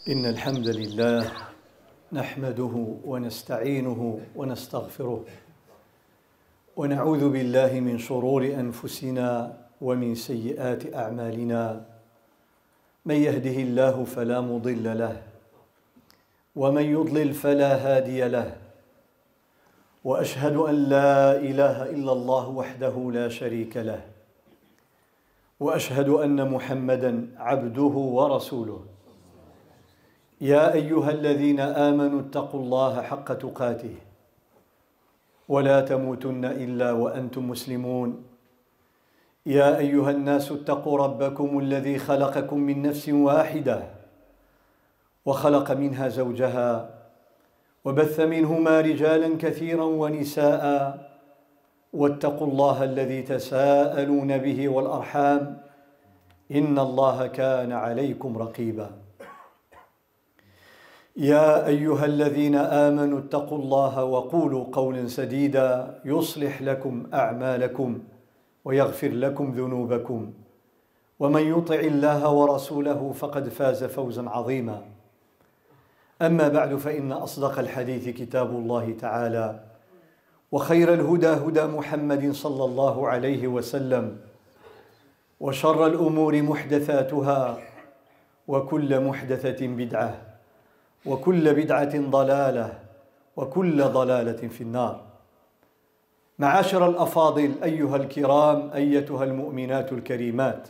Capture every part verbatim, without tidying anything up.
إن الحمد لله نحمده ونستعينه ونستغفره ونعوذ بالله من شرور أنفسنا ومن سيئات أعمالنا. من يهده الله فلا مضل له ومن يضلل فلا هادي له، وأشهد أن لا إله إلا الله وحده لا شريك له، وأشهد أن محمدًا عبده ورسوله. يا أيها الذين آمنوا اتقوا الله حق تقاته ولا تموتن إلا وأنتم مسلمون. يا أيها الناس اتقوا ربكم الذي خلقكم من نفس واحدة وخلق منها زوجها وبث منهما رجالا كثيرا ونساء، واتقوا الله الذي تساءلون به والأرحام إن الله كان عليكم رقيبا. يا أيها الذين آمنوا اتقوا الله وقولوا قولا سديدا يصلح لكم أعمالكم ويغفر لكم ذنوبكم، ومن يطع الله ورسوله فقد فاز فوزا عظيما. أما بعد، فإن أصدق الحديث كتاب الله تعالى، وخير الهدى هدى محمد صلى الله عليه وسلم، وشر الأمور محدثاتها، وكل محدثة بدعة، وكل بدعة ضلالة، وكل ضلالة في النار. معاشر الأفاضل، أيها الكرام، أيتها المؤمنات الكريمات،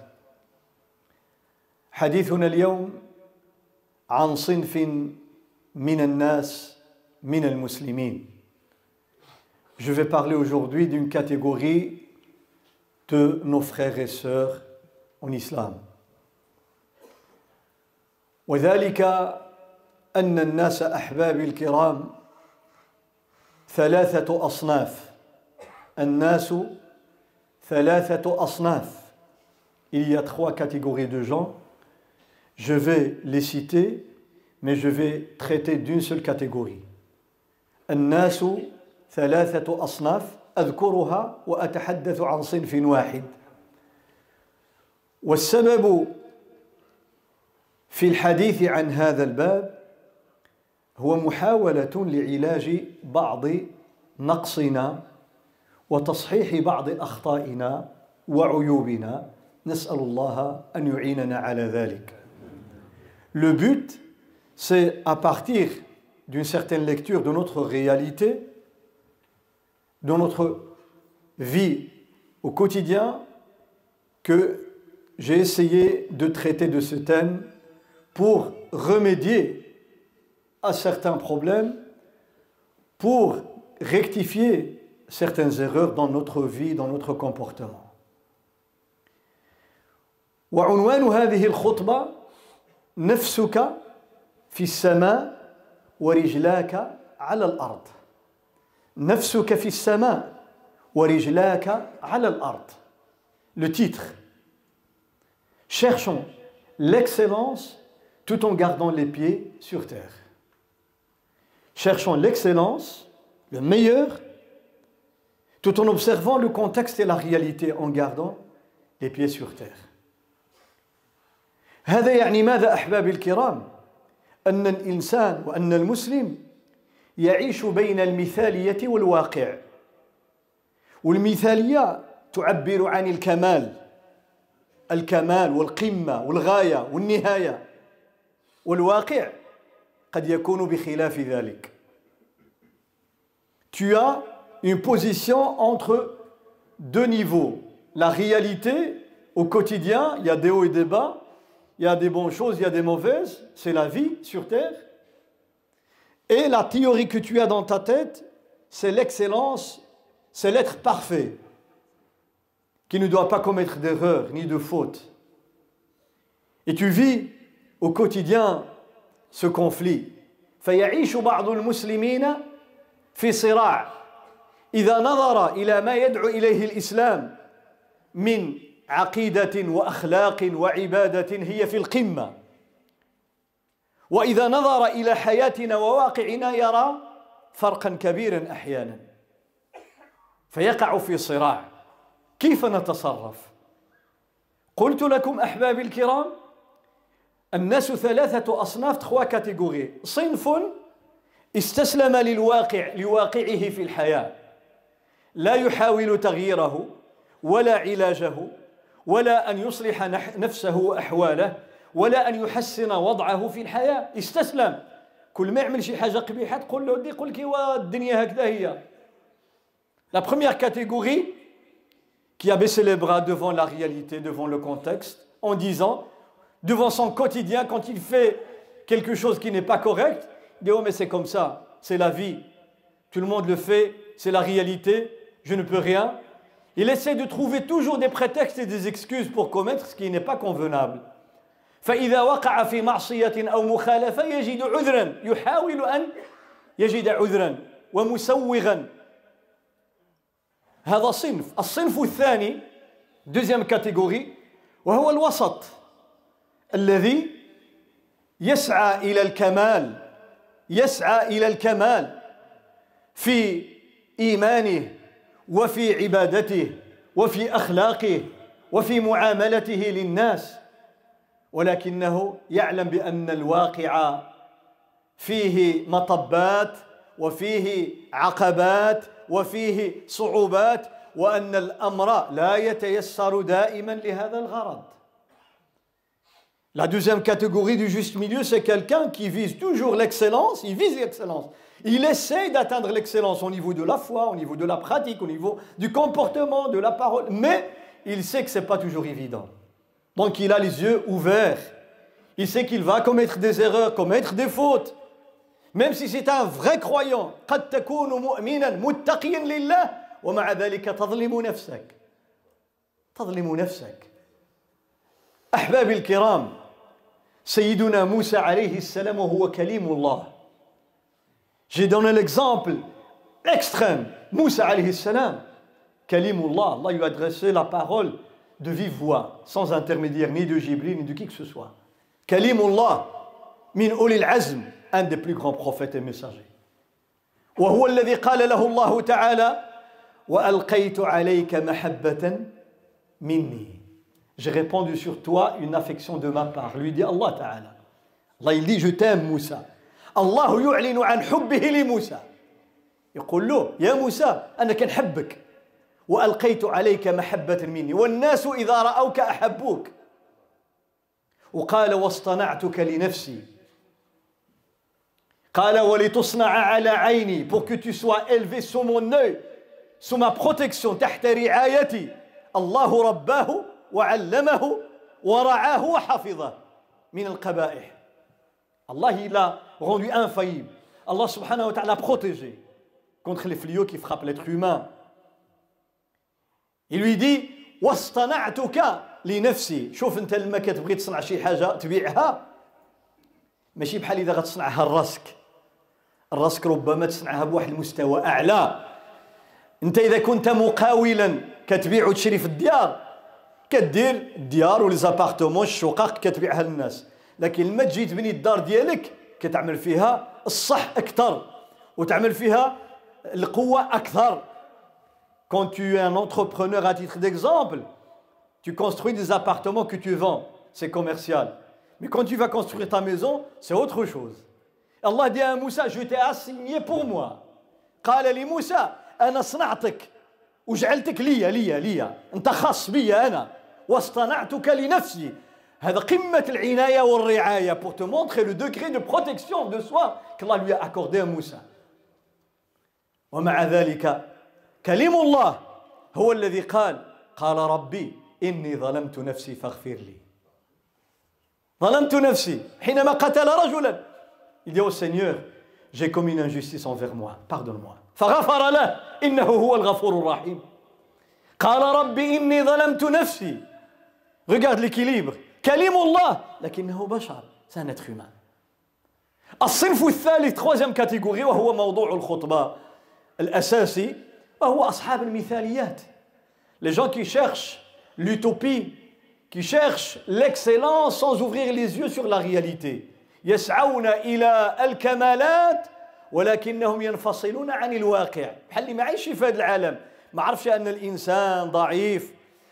حديثنا اليوم عن صنف من الناس من المسلمين. Je vais parler aujourd'hui d'une catégorie de nos frères et sœurs en islam. وذلك أن الناس أحبابي الكرام ثلاثة أصناف. الناس ثلاثة أصناف. Il y a trois catégories de gens. Je vais les citer, mais je vais traiter d'une seule catégorie. الناس ثلاثة أصناف أذكرها وأتحدث عن صنف واحد. والسبب في الحديث عن هذا الباب هو محاولة لعلاج بعض نقصنا وتصحيح بعض أخطائنا وعيوبنا. نسأل الله أن يعيننا على ذلك. Le but, c'est à partir d'une certaine lecture de notre réalité, de notre vie au quotidien, que j'ai essayé de traiter de ce thème pour remédier à certains problèmes, pour rectifier certaines erreurs dans notre vie, dans notre comportement. وعنوان هذه الخطبة نفسك في السماء ورجلاك على الأرض. نفسك في السماء ورجلاك على الأرض. Le titre. Cherchons l'excellence tout en gardant les pieds sur terre. Cherchons l'excellence, le meilleur, tout en observant le contexte et la réalité, en gardant les pieds sur terre. هذا يعني ماذا أحبابي الكرام؟ أن الإنسان وأن المسلم يعيش بين المثالية والواقع. والمثالية تعبر عن الكمال، الكمال والقمة والغاية والنهاية، والواقع قد يكون بخلاف ذلك. Tu as une position entre deux niveaux. La réalité, au quotidien, il y a des hauts et des bas, il y a des bonnes choses, il y a des mauvaises, c'est la vie sur terre. Et la théorie que tu as dans ta tête, c'est l'excellence, c'est l'être parfait, qui ne doit pas commettre d'erreurs ni de fautes. Et tu vis au quotidien ce conflit. فيعيش بعض المسلمين في صراع إذا نظر إلى ما يدعو إليه الإسلام من عقيدة وأخلاق وعبادة هي في القمة، وإذا نظر إلى حياتنا وواقعنا يرى فرقا كبيرا أحيانا، فيقع في صراع. كيف نتصرف؟ قلت لكم أحبابي الكرام الناس ثلاثة أصناف trois catégories صنف استسلم للواقع لواقعه في الحياة لا يحاول تغييره ولا علاجه ولا أن يصلح نفسه وأحواله ولا أن يحسن وضعه في الحياة استسلم كل ما يعمل شي حاجة قبيحة تقول له يقول لك ايوا الدنيا هكذا هي. La première catégorie qui a baissé les bras devant la réalité, devant le contexte, en disant, devant son quotidien, quand il fait quelque chose qui n'est pas correct, il dit « Oh, mais c'est comme ça, c'est la vie, tout le monde le fait, c'est la réalité, je ne peux rien. » Il essaie de trouver toujours des prétextes et des excuses pour commettre ce qui n'est pas convenable. فإذا وقع في معصية أو مخالفة يجد عذرا يحاول أن يجد عذرا ومسوغا. هذا صنف. الصنف الثاني deuxième catégorie وهو الوسط الذي يسعى إلى الكمال يسعى إلى الكمال في إيمانه وفي عبادته وفي أخلاقه وفي معاملته للناس ولكنه يعلم بأن الواقع فيه مطبات وفيه عقبات وفيه صعوبات وأن الأمر لا يتيسر دائما لهذا الغرض. La deuxième catégorie du juste milieu, c'est quelqu'un qui vise toujours l'excellence, il vise l'excellence. Il essaie d'atteindre l'excellence au niveau de la foi, au niveau de la pratique, au niveau du comportement, de la parole, mais il sait que ce n'est pas toujours évident. Donc il a les yeux ouverts. Il sait qu'il va commettre des erreurs, commettre des fautes. Même si c'est un vrai croyant, قد تكون مؤمنا متقيا لله ومع ذلك تظلم نفسك. تظلم نفسك. أحبابي الكرام، سيدنا موسى عليه السلام وهو كليم الله. J'ai donné l'exemple extrême. Moussa alayhi salam, Kalimullah, Allah lui a adressé la parole de vive voix, sans intermédiaire ni de Jibril ni de qui que ce soit. Kalimullah, min ulil azm, un des plus grands prophètes et messagers. وهو الذي قال له الله تعالى وألقيت عليك محبة مني. J'ai répandu sur toi une affection de ma part. Lui dit Allah Ta'ala. Allah il dit je t'aime Moussa. الله يعلن عن حبه لموسى يقول له يا موسى أنا كنحبك وألقيت عليك محبة مني والناس إذا رأوك أحبوك وقال واصطنعتك لنفسي قال ولتصنع على عيني pour que tu sois élevé sous mon œil sous ma protection تحت رعايتي الله رباه وعلمه ورعاه وحفظه من القبائح. Allah il a rendu infaillible. Allah subhanahu wa ta'ala l'a protégé contre les fléaux qui frappent l'être humain. Il lui dit واصطنعتك لنفسي. شوف انت لما كتبغي تصنع شي حاجه تبيعها ماشي بحال اذا غتصنعها لراسك. الراسك ربما تصنعها بواحد المستوى اعلى. انت اذا كنت مقاولا كتبيع وتشري في الديار كدير الديار وليزابارتمون الشقق كتبيعها للناس. لكن لما تجي تبني الدار ديالك كتعمل فيها الصح اكثر وتعمل فيها القوه اكثر. Quand tu es un entrepreneur à titre d'exemple, tu construis des appartements que tu vends, c'est commercial. Mais quand tu vas construire ta maison, c'est autre chose. Allah dit à Moussa, je t'ai assigné pour moi. قال لموسى أنا صنعتك وجعلتك لي لي لي أنت خاص بي أنا واصطنعتك لنفسي. هذا قمة العناية والرعاية pour te montrer le degré de protection de soi qu'Allah lui a accordé à Moussa. ومع ذلك كلم الله هو الذي قال قال ربي إني ظلمت نفسي فاغفر لي. ظلمت نفسي حينما قتل رجلا. Il dit au Seigneur, j'ai commis une injustice envers moi, pardonne-moi. فغفر له إنه هو الغفور الرحيم. قال ربي إني ظلمت نفسي. Regarde l'équilibre. كلم الله لكنه بشر، c'est un être humain. الصنف الثالث troisième catégorie وهو موضوع الخطبة الأساسي وهو أصحاب المثاليات. Les gens qui cherchent l'utopie, qui cherchent l'excellence sans ouvrir les yeux sur la réalité. يسعون إلى الكمالات ولكنهم ينفصلون عن الواقع. بحال اللي ما عايش في هذا العالم، ما عرفش أن الإنسان ضعيف،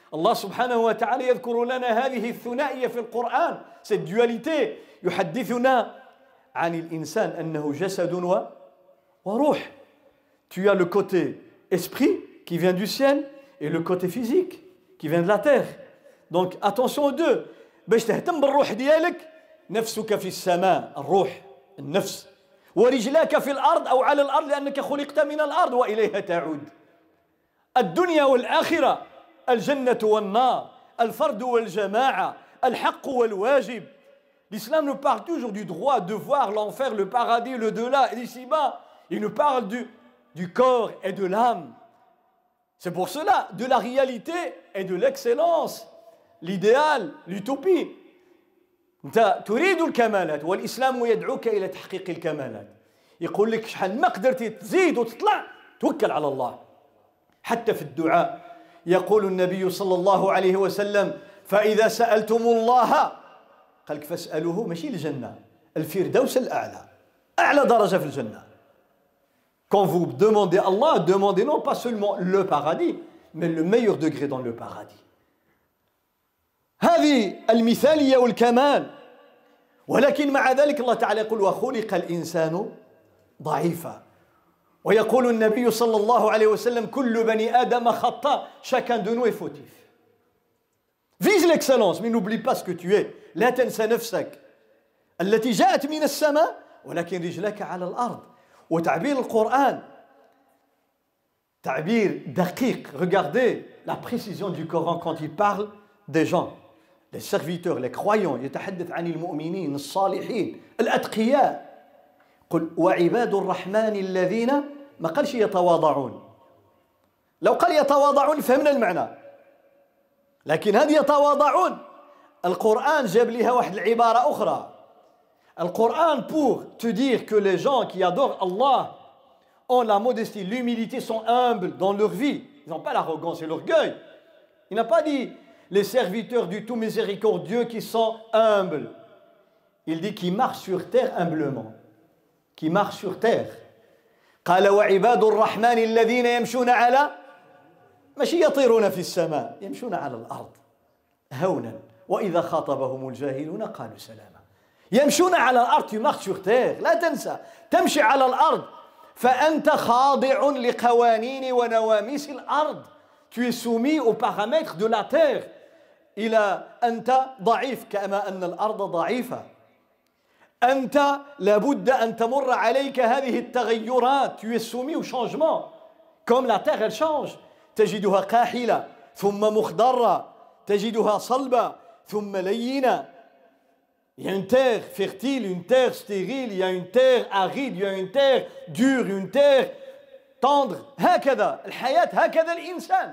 Allah subhanahu wa ta'ala يذكر لنا هذه الثنائية في القرآن. Cette dualité يحدثنا عن الإنسان أنه جسد وروح. Tu as le côté esprit qui vient du ciel et le côté physique qui vient de la terre. Donc attention aux deux. باش تهتم بالروح ديالك نفسك في السماء الروح النفس ورجلاك في الأرض أو على الأرض لأنك خلقت من الأرض وإليها تعود. الدنيا والآخرة الجنة والنار الفرد والجماعة الحق والواجب. L'islam nous parle toujours du droit, devoir, l'enfer, le paradis, le delà et l'ici-bas. Il nous parle du, du corps et de l'âme. C'est pour cela de la réalité et de l'excellence, l'idéal, l'utopie. أنت تريد الكمالات والإسلام يدعوك إلى تحقيق الكمالات. يقول لك شحال ما قدرتي تزيد وتطلع توكل على الله. حتى في الدعاء يقول النبي صلى الله عليه وسلم فإذا سألتم الله قال لك فاسألوه ماشي الجنة الفردوس الأعلى أعلى درجة في الجنة. Quand vous demandez à Allah, demandez non pas seulement le paradis, mais le meilleur degré dans le paradis. هذه المثالية والكمال. ولكن مع ذلك الله تعالى يقول وخلق الإنسان ضعيفا. ويقول النبي صلى الله عليه وسلم كل بني آدم خطاء. Chacun de nous est fautif. Vise l'excellence, mais n'oublie pas ce que tu es. لا تنسى نفسك التي جاءت من السماء ولكن رجلك على الأرض. وتعبير القرآن تعبير دقيق. Regardez la précision du Coran quand il parle des gens, les serviteurs, les croyants. يتحدث عن المؤمنين الصالحين الأتقياء. قل وعباد الرحمن الذين ما قالش يتواضعون. لو قال يتواضعون فهمنا المعنى، لكن هذه يتواضعون القرآن جاب لها واحد العبارة أخرى. القرآن pour te dire que les gens qui adorent Allah ont la modestie, l'humilité, sont humbles dans leur vie. Ils n'ont pas l'arrogance et l'orgueil. Il n'a pas dit les serviteurs du tout miséricordieux qui sont humbles. Il dit qu'ils marchent sur terre humblement. Qui marchent sur terre. قال وعباد الرحمن الذين يمشون على ماشي يطيرون في السماء يمشون على الأرض هونا وإذا خاطبهم الجاهلون قالوا سلاما. يمشون على الأرض. tu marches sur terre. لا تنسى تمشي على الأرض فأنت خاضع لقوانين ونواميس الأرض. tu es soumis aux paramètres de la terre. إلى أنت ضعيف كما أن الأرض ضعيفة. أنت لابد أن تمر عليك هذه التغيرات. tu es soumis au changement comme la terre elle change. تجدها قاحلة ثم مخضرة تجدها صلبة ثم لينة. Il y a une terre fertile, une terre stérile, il y a une terre aride, il y a une terre dure, une terre tendre. هكذا الحياة هكذا الإنسان.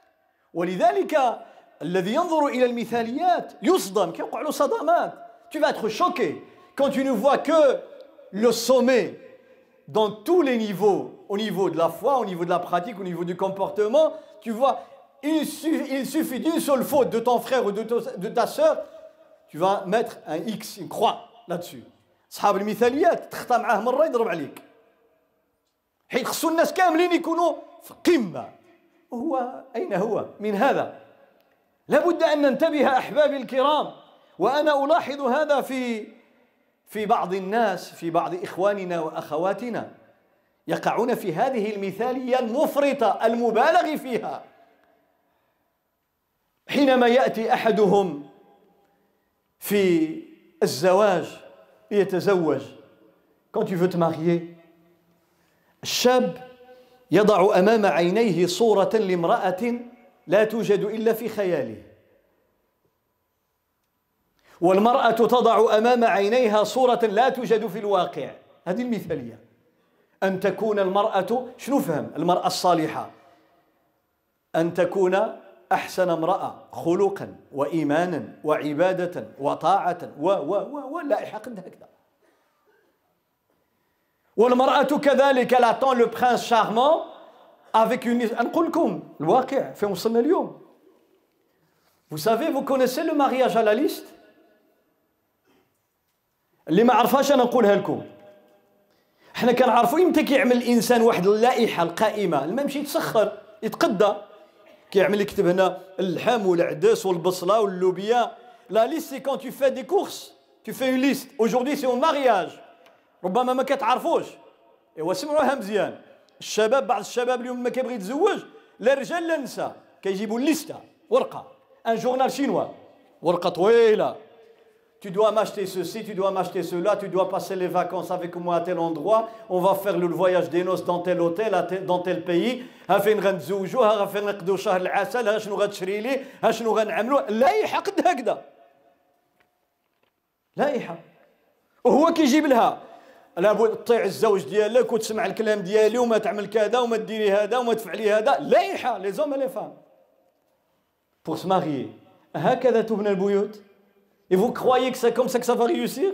ولذلك الذي ينظر إلى المثاليات يصدم كيوقع له صدمات. Tu vas être choqué quand tu ne vois que le sommet dans tous les niveaux, au niveau de la foi, au niveau de la pratique, au niveau du comportement. Tu vois, il suffit, il suffit d'une seule faute de ton frère ou de, to, de ta sœur, tu vas mettre un X, une croix là-dessus. أصحاب المثاليات تخطى معاه مرة يضرب عليك. حيت خصو الناس كاملين يكونوا في قمة. وهو أين هو من هذا؟ لابد أن ننتبه أحبابي الكرام. وأنا ألاحظ هذا في في بعض الناس، في بعض إخواننا وأخواتنا يقعون في هذه المثالية المفرطة المبالغ فيها. حينما يأتي أحدهم في الزواج ليتزوج، quand tu veux te marier، الشاب يضع أمام عينيه صورة لامرأة لا توجد إلا في خياله، والمرأة تضع أمام عينيها صورة لا توجد في الواقع. هذه المثالية. أن تكون المرأة، شنو فهم المرأة الصالحة؟ أن تكون أحسن امرأة خلقا وإيمانا وعبادة وطاعة و و و واللائحة قد هكذا. والمرأة كذلك لا تون لو برانس شارمون avec une. نقول لكم الواقع فين وصلنا اليوم. Vous savez, vous connaissez le mariage à la liste؟ اللي ما عرفهاش أنا نقولها لكم. احنا كنعرفوا امتى كيعمل الانسان واحد اللائحه القائمه، لما يمشي يتسخر يتقدى كيعمل يكتب هنا اللحم والعدس والبصله واللوبيا. La liste c'est quand tu fais des courses, tu fais une liste. Aujourd'hui c'est au mariage. ربما ما كتعرفوش. ايوا سمعوها مزيان. الشباب بعض الشباب اليوم ما كيبغي يتزوج لا رجال لا النساء كيجيبوا الليسته ورقه ان جورنال شينوا ورقه طويله. Tu dois m'acheter ceci, tu dois m'acheter cela, tu dois passer les vacances avec moi à tel endroit, on va faire le voyage des noces dans tel hôtel, dans tel pays, ها فين غنتزوجوا, ها فين نقضوا شهر العسل, ها شنو غتشري لي, ها شنو غنعملوا. لايحه قد هكذا لايحه وهو كيجيب لها لابد تطيع الزوج ديالك وتسمع الكلام ديالي وما تعمل كذا وما ديري هذا وما تفعلي هذا. لايحه les hommes et les femmes pour se marier. هكذا تبنى البيوت. Et vous croyez que c'est comme ça que ça va réussir?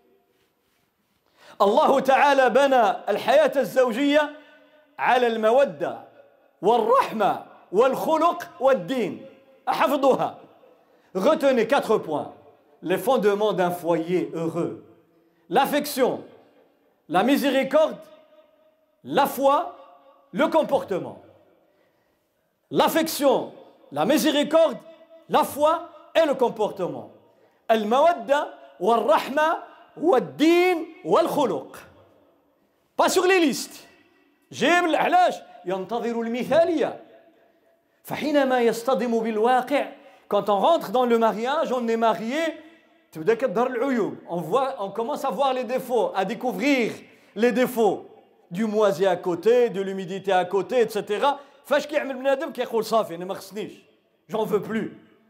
الله تعالى بنى الحياة الزوجية على المودة والرحمة والخلق والدين. أحفظوها. Retenez quatre points. Les fondements d'un foyer heureux. L'affection, la miséricorde, la foi, le comportement. L'affection, la miséricorde, la foi et le comportement. المودة والرحمة والدين والخلق. pas sur les listes. جيب علاش ينتظر المثالية. فحينما يصطدم بالواقع quand on rentre dans le mariage on est marié تبدا كتظهر العيوب. on voit on commence à voir les défauts, à découvrir les défauts du moisi à côté, de l'humidité à côté, et cetera. فاش كيعمل بنادم كيقول صافي انا ما خصنيش j'en veux plus.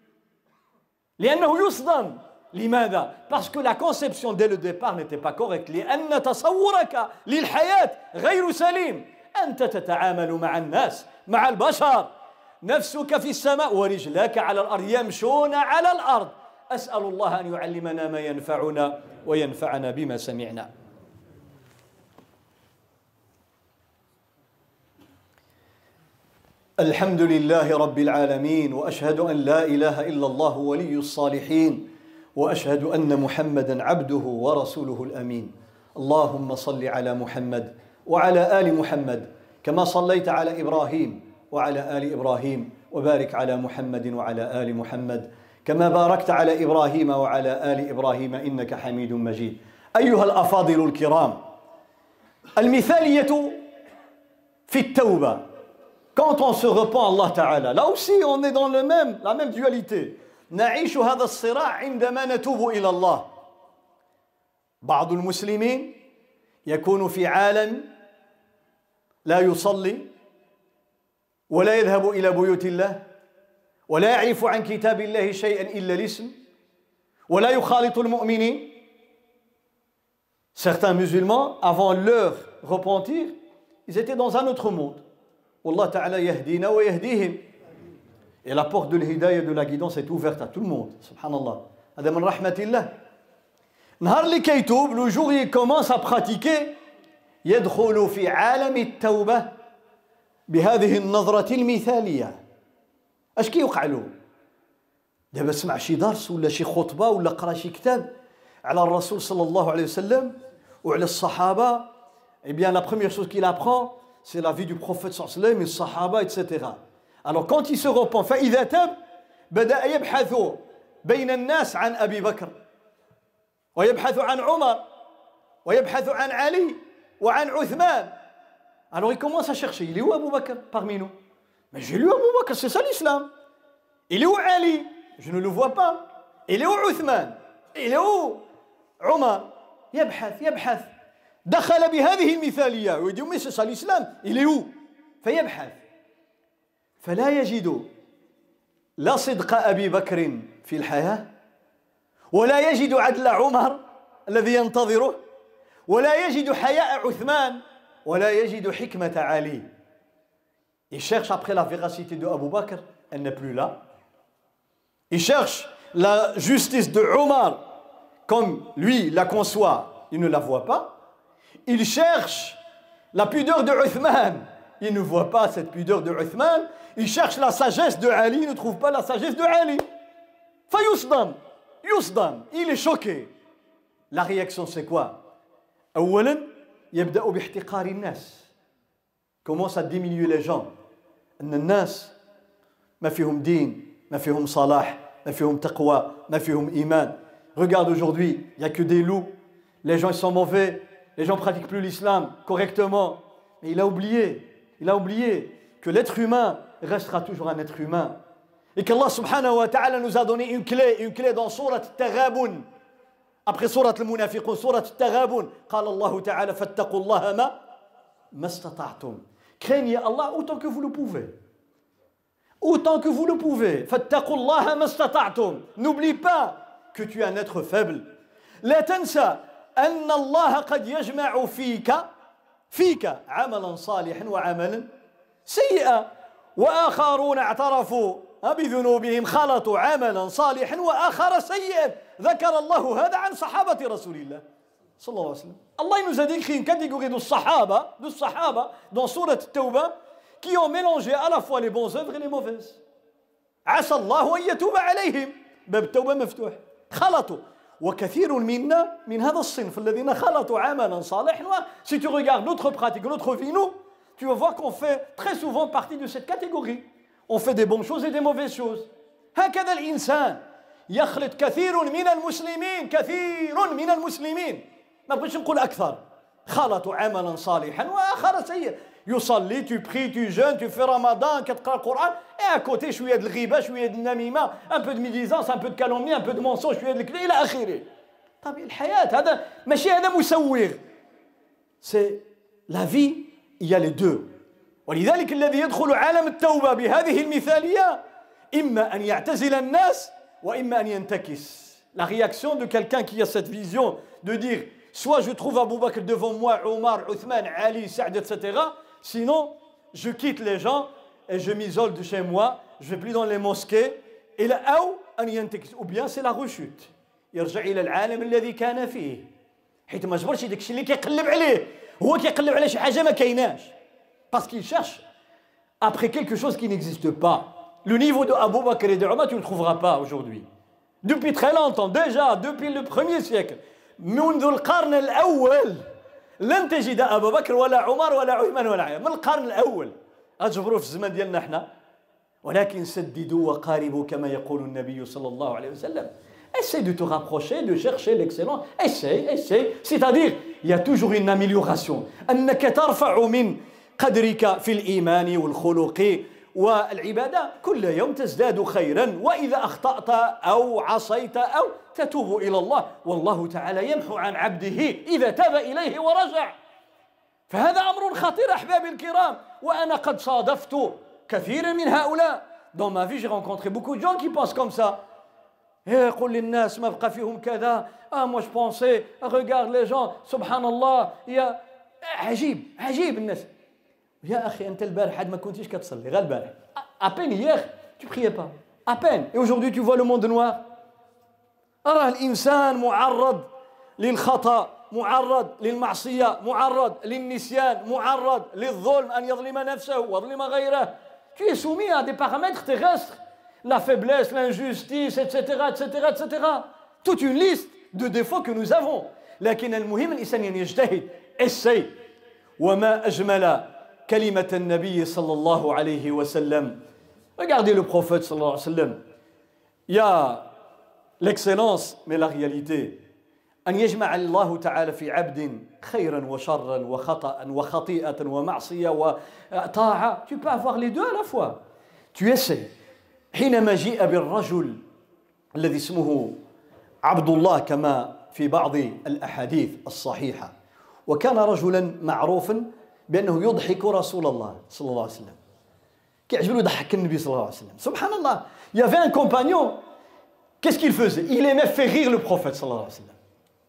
لأنه يصدم. لماذا؟ Parce que la conception dès le départ n'était pas correcte. لأن تصورك للحياة غير سليم. أنت تتعامل مع الناس مع البشر نفسك في السماء ورجلاك على الأرض يمشون على الأرض. أسأل الله أن يعلمنا ما ينفعنا وينفعنا بما سمعنا. الحمد لله رب العالمين وأشهد أن لا إله إلا الله ولي الصالحين وأشهد أن محمدًا عبده ورسوله الأمين. اللهم صل على محمد وعلى آل محمد كما صليت على إبراهيم وعلى آل إبراهيم وبارك على محمد وعلى آل محمد كما باركت على إبراهيم وعلى آل إبراهيم إنك حميد مجيد. أيها الأفاضل الكرام، المثالية في التوبة. Quand on se repent à Allah Ta'ala, là aussi on est dans le même, la même dualité. نعيش هذا الصراع عندما نتوب إلى الله. بعض المسلمين يكون في عالم لا يصلي ولا يذهب إلى بيوت الله ولا يعرف عن كتاب الله شيئا إلا الاسم ولا يخالط المؤمنين. Certains musulmans, avant leur repentir, ils étaient dans un autre monde. والله تعالى يهدينا ويهديهم. Et la porte de l'hidayah de la guidance est ouverte à tout le monde. Subhanallah. هذا من رحمة الله. نهار اللي كيتوب le jour il commence à pratiquer يدخل في عالم التوبة بهذه النظرة المثالية. اش كيوقع له؟ دابا سمع شي درس ولا شي خطبة ولا قرا شي كتاب على الرسول صلى الله عليه وسلم وعلى الصحابة. Eh bien la première chose qu'il apprend c'est la vie du prophète صلى الله عليه وسلم, les sahaba, et cetera. Alors quand il se repent, فإذا تاب بدأ يبحث بين الناس عن أبي بكر ويبحث عن عمر ويبحث عن علي وعن عثمان. Alors il commence à chercher. Il est où Abu Bakr parmi nous? Mais j'ai lu Abu Bakr, c'est ça l'islam. Il est où Ali? Je ne le vois pas. Il est où Uthman? Il est où Omar? يبحث يبحث دخل بهذه المثالية ويقول mais c'est ça l'islam. Il est où? فيبحث فلا يجد لا صدق أبي بكر في الحياة ولا يجد عدل عمر الذي ينتظره ولا يجد حياء عثمان ولا يجد حكمة علي. Il cherche après la véracité de Abu Bakr, elle n'est plus là. Il cherche la justice de Omar comme lui la conçoit, il ne la voit pas. Il cherche la pudeur de Uthman, il ne voit pas cette pudeur de Uthman. Il cherche la sagesse de Ali, il ne trouve pas la sagesse de Ali. فيصدم يصدم, il est choqué. La réaction c'est quoi? أولا يبدأ باحتقار الناس. Commence à diminuer les gens. أن الناس ما فيهم دين ما فيهم صلاح ما فيهم taqwa ما فيهم iman. Regarde aujourd'hui, il n'y a que des loups. Les gens ils sont mauvais, les gens ne pratiquent plus l'islam correctement. Mais il a oublié, il a oublié que l'être humain restera toujours un être humain. Et qu'Allah subhanahu wa ta'ala nous a donné une clé, une clé dans Surat Al-Taghabun. Après Surat Al-Munafiqun, Surat Al-Taghabun, قال الله تعالى فاتقوا الله ما ما استطعتم. Craignez Allah autant que vous le pouvez. Autant que vous le pouvez. فاتقوا الله ما استطعتم. N'oublie pas que tu es un être faible. لا تنسى أن الله قد يجمع فيك فيك عملا صالحا وعملا سيئا وآخرون اعترفوا بذنوبهم خلطوا عملا صالحا وآخر سيئا. ذكر الله هذا عن صحابة رسول الله صلى الله عليه وسلم. Allah nous a décrit une catégorie de sahaba, de sahaba dans Surat Tawbah qui ont mélangé à la fois les bonnes œuvres et les mauvaises. عسى الله أن يتوب عليهم. باب التوبة مفتوح. خلطوا. وكثير منا من هذا الصنف الذين خلطوا عملا صالحا. Si tu regardes notre pratique, notre vie, nous, tu vas voir qu'on fait très souvent partie de cette catégorie. On fait des bonnes choses et des mauvaises choses. هكذا الإنسان يخلط كثير من المسلمين كثير من المسلمين ما بغيتش نقول أكثر خلطوا عملا صالحا وآخر سيئا. يصلي tu pries tu jeûnes tu fais Ramadan كتقرأ القرآن et à côté شوية de الغيبة شوية de النميمة un peu de médisance un peu de calomnie un peu de mensonge شوية de الكذب إلى آخره. طب الحياة هذا ماشي هذا مسوغ. C'est la vie, il y a les deux. ولذلك الذي يدخل عالم التوبة بهذه المثالية إما أن يعتزل الناس وإما أن ينتكس. La réaction de quelqu'un qui a cette vision de dire soit je trouve Abu Bakr devant moi, Omar, Uthman, Ali, Saad, et cetera. Sinon, je quitte les gens et je m'isole de chez moi, je ne vais plus dans les mosquées. Et là, ou bien c'est la rechute. يرجع إلى العالم الذي كان فيه. حيت ما جبرش داك الشيء اللي كيقلب عليه. هو كيقلب على شي حاجة ما كايناش. Parce qu'il cherche après quelque chose qui n'existe pas. Le niveau de Abu Bakr et de Omar, tu ne le trouveras pas aujourd'hui. Depuis très longtemps, déjà, depuis le premier siècle, منذ القرن الأول لن تجد أبا بكر ولا عمر ولا عثمان ولا علي. من القرن الأول أجبروا في الزمان ديالنا احنا. ولكن سددوا وقاربوا كما يقول النبي صلى الله عليه وسلم. Essaye de te rapprocher, de chercher l'excellence. Essaye, essaye. C'est-à-dire, il y a toujours une amélioration. أنك ترفع من قدرك في الإيمان والخلق والعبادة كل يوم تزداد خيرا وإذا أخطأت أو عصيت أو تتوب إلى الله والله تعالى يمحو عن عبده إذا تاب إليه ورجع. فهذا أمر خطير أحبابي الكرام. وأنا قد صادفت كثيرا من هؤلاء. Dans ma vie j'ai rencontré beaucoup de gens qui pensent comme ça. يقول للناس ما بقى فيهم كذا. Ah moi je pensais regarde les gens سبحان الله يا عجيب عجيب الناس. يا أخي أنت البارح حد ما كنتيش كتصلي غير البارح. À peine hier tu priais pas. À peine. Et aujourd'hui tu vois le monde noir. أرى الإنسان معرض للخطأ معرض للمعصية معرض للنسيان معرض للظلم أن يظلم نفسه ويظلم غيره. Tu es soumis à des paramètres terrestres. La faiblesse, l'injustice, et cetera, et cetera, et cetera. Toute une liste de défauts que nous avons. لكن المهم الإنسان يجتهد. Essaye. وما أجمل كلمة النبي صلى الله عليه وسلم. Regardez le prophète صلى الله عليه وسلم. Il y a l'excellence, mais la réalité. أن يجمع الله تعالى في عبد خيرا وشرا وخطأ وخطيئة ومعصية وطاعة. Tu peux avoir les deux à la fois. Tu essaies. حينما جيء بالرجل الذي اسمه عبد الله كما في بعض الأحاديث الصحيحة وكان رجلا معروفا بأنه يضحك رسول الله صلى الله عليه وسلم. كيعجبو يضحك النبي صلى الله عليه وسلم. سبحان الله. Il y avait un compagnon. Qu'est-ce qu'il faisait? Il aimait faire rire le prophète صلى الله عليه وسلم.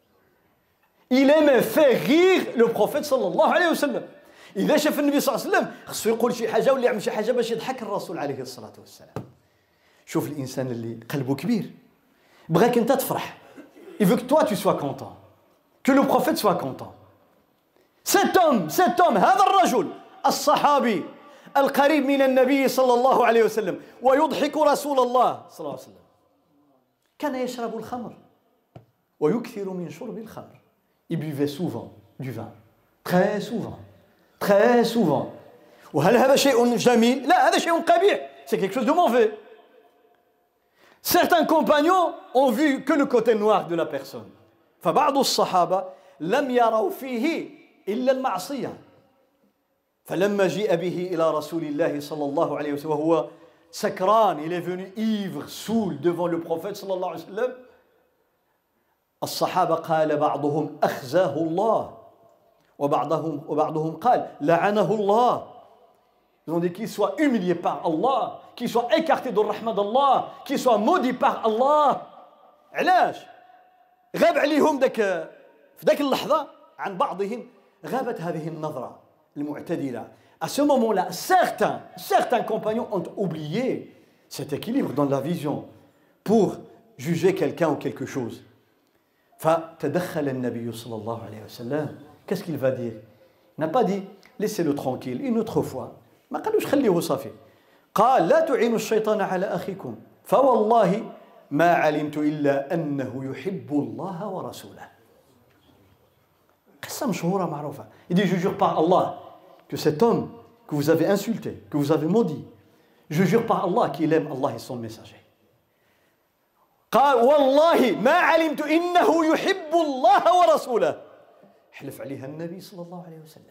Il aimait faire rire le prophète صلى الله عليه وسلم. إذا شاف النبي صلى الله عليه وسلم خصو يقول شي حاجة ولا يعمل شي حاجة باش يضحك الرسول عليه الصلاة والسلام. شوف الإنسان اللي قلبه كبير بغاك أنت تفرح. Il veut que toi tu sois content. Que le prophète soit content. Cet homme, cet homme, هذا الرجل الصحابي القريب من النبي صلى الله عليه وسلم ويضحك رسول الله صلى الله عليه وسلم كان يشرب الخمر ويكثر من شرب الخمر. Il buvait souvent du vin. Très souvent. Très souvent. وهل هذا شيء جميل؟ لا هذا شيء قبيح. c'est quelque chose de mauvais. Certains compagnons ont vu que le côté noir de la personne. فبعض الصحابة لم يروا فيه إلا المعصية. فلما جيء به إلى رسول الله صلى الله عليه وسلم وهو سكران, il est venu ivre, saoul devant le prophète صلى الله عليه وسلم. الصحابة قال بعضهم أخزاه الله وبعضهم وبعضهم قال لعنه الله. Ils ont dit qu'il soit humilié par Allah, qu'il soit écarté de rahma d'Allah, qu'il soit maudit par Allah. علاش؟ غاب عليهم ذاك في ذاك اللحظة عن بعضهم غابت هذه النظرة المعتدلة. À ce moment-là, certains, certains compagnons ont oublié cet équilibre dans la vision pour juger quelqu'un ou quelque chose. فتدخل النبي صلى الله عليه وسلم. Qu'est-ce qu'il va dire? Il n'a pas dit laissez-le tranquille une autre fois. ما قالوش خليه صافي. قال لا تعينوا الشيطان على أخيكم فوالله ما علمت إلا أنه يحب الله ورسوله. قصة مشهورة معروفة. Il dit je jure par Allah que cet homme que vous avez insulté, que vous avez maudit, je jure par Allah qu'il aime Allah et son messager. قال والله ما علمت إنه يحب الله ورسوله. حلف عليها النبي صلى الله عليه وسلم.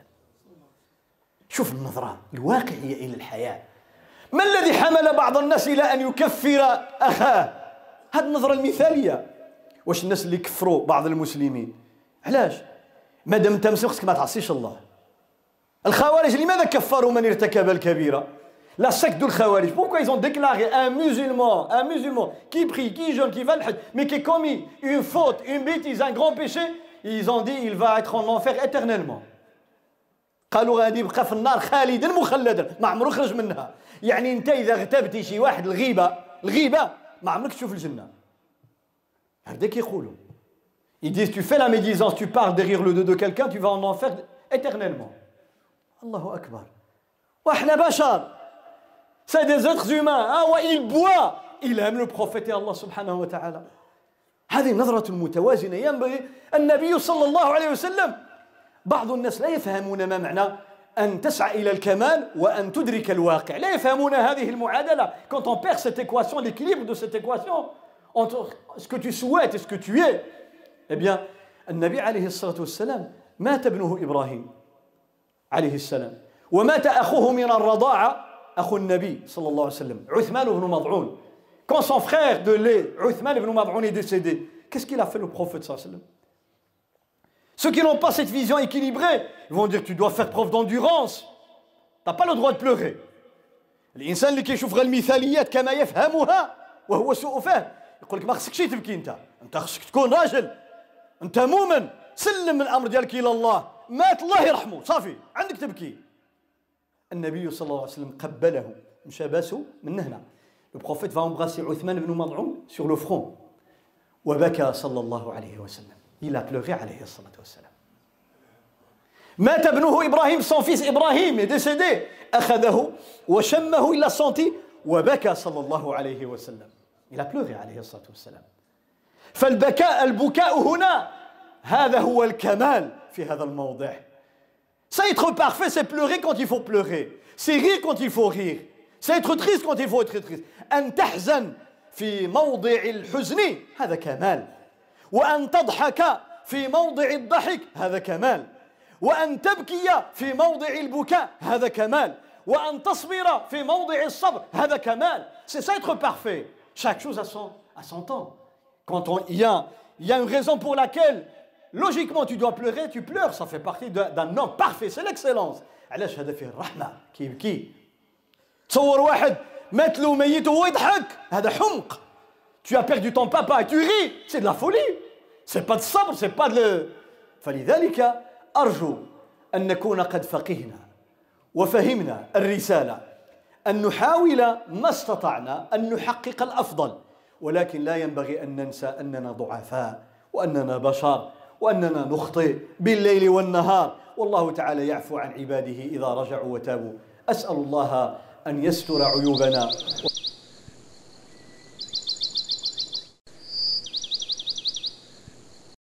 شوف النظرة الواقعية إلى الحياة. ما الذي حمل بعض الناس إلى أن يكفر أخاه؟ هذه النظرة المثالية. واش الناس اللي كفروا بعض المسلمين علاش؟ مادام أنت مسلم خصك ما تعصيش الله. الخوارج لماذا كفروا من ارتكب الكبيرة؟ La secte du Khawarij, pourquoi ils ont déclaré un musulman, un musulman qui prie, qui jeûne, qui va le hajj, mais qui a commis une faute, une bêtise, un grand péché, ils ont dit il va être en enfer éternellement. قالوا غادي يبقى في النار خالدا مخلدا ما عمره خرج منها. يعني انت اذا اغتبتي شي واحد الغيبه الغيبه ما عمرك تشوف الجنه. هكذا كيقولوا. Ils disent tu fais la médisance, tu parles derrière le dos de quelqu'un, tu vas en enfer éternellement. Allahu akbar. واحنا بشر. C'est des êtres humains. Ah ouais, il boit. Il aime le prophète et Allah subhanahu wa ta'ala. هذه نظرة متوازنة ينبغي النبي صلى الله عليه وسلم. بعض الناس لا يفهمون ما معنى أن تسعى إلى الكمال وأن تدرك الواقع. لا يفهمون هذه المعادلة. Quand on perd cette équation, l'équilibre de cette équation entre ce que tu souhaites et ce que tu es, eh bien, النبي عليه الصلاة والسلام مات ابنه إبراهيم عليه السلام ومات أخوه من الرضاعة أخو النبي صلى الله عليه وسلم عثمان بن مضعون. Quand son frère de lait Uthman ibn Mad'un est décédé, qu'est-ce qu'il a fait le prophète sallallahu alayhi wa sallam? Ceux qui n'ont pas cette vision équilibrée, ils vont dire tu dois faire preuve d'endurance. Tu n'as pas le droit de pleurer. الإنسان اللي كيشوف غير المثاليات كما يفهمها وهو سوء فهم يقول لك ما خصكش تبكي انت، انت خصك تكون راجل، انت مؤمن، سلم الامر ديالك الى الله، مات الله يرحمه، صافي عندك تبكي. النبي صلى الله عليه وسلم قبله مشى باسو من هنا. Le prophète va embrasser Uthman ibn Mad'un sur le front. وبكى صلى الله عليه وسلم. Il a pleuré عليه الصلاة والسلام. مات ابنه إبراهيم, son fils Ibrahim est décédé. أخذه وشمه, il l'a senti. وبكى صلى الله عليه وسلم. Il a pleuré عليه الصلاة والسلام. فالبكاء البكاء هنا هذا هو الكمال في هذا الموضع. C'est être parfait, c'est pleurer quand il faut pleurer. C'est rire quand il faut rire. C'est être triste quand il faut être triste. أن تحزن في موضع الحزن هذا كمال. وأن تضحك في موضع الضحك هذا كمال. وأن تبكي في موضع البكاء هذا كمال. وأن تصبر في موضع الصبر هذا كمال. C'est ça être parfait. Chaque chose a son, a son temps. Quand on, il, y a, il y a une raison pour laquelle logiquement tu dois pleurer, tu pleures. Ça fait partie d'un homme parfait. C'est l'excellence. علاش هذا فيه الرحمة كيبكي. تصور واحد مات له ميت وهو يضحك هذا حمق. Tu as perdu ton papa et tu ris. C'est de la folie. C'est pas de صبر, c'est pas de. فلذلك أرجو أن نكون قد فقهنا وفهمنا الرسالة. أن نحاول ما استطعنا أن نحقق الأفضل. ولكن لا ينبغي أن ننسى أننا ضعفاء وأننا بشر وأننا نخطئ بالليل والنهار. والله تعالى يعفو عن عباده إذا رجعوا وتابوا. أسأل الله أن يستر عيوبنا.